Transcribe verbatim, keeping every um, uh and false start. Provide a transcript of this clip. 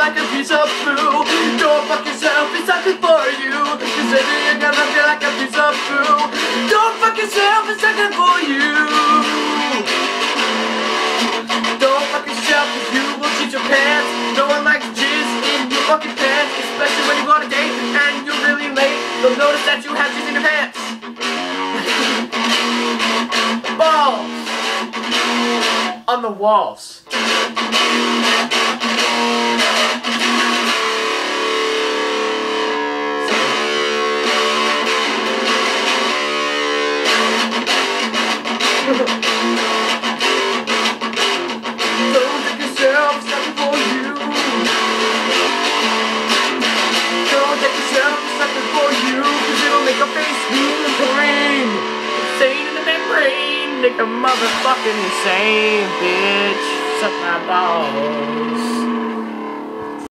like a piece of poo. Don't fuck yourself, it's nothing for you. Cause maybe you're gonna feel like a piece of poo. Don't fuck yourself, it's nothing for you. Don't fuck yourself, cause you will shit your pants. No one likes jizz in your fucking pants. Especially when you go on a date and you're really late. They'll notice that you have jizz in your pants. Balls on the walls. Don't take yourself, it's nothing for you. Don't take yourself, it's nothing for you. Cause it'll make a face blue and green. Insane in the membrane. Make a motherfucking insane, bitch. Suck my balls.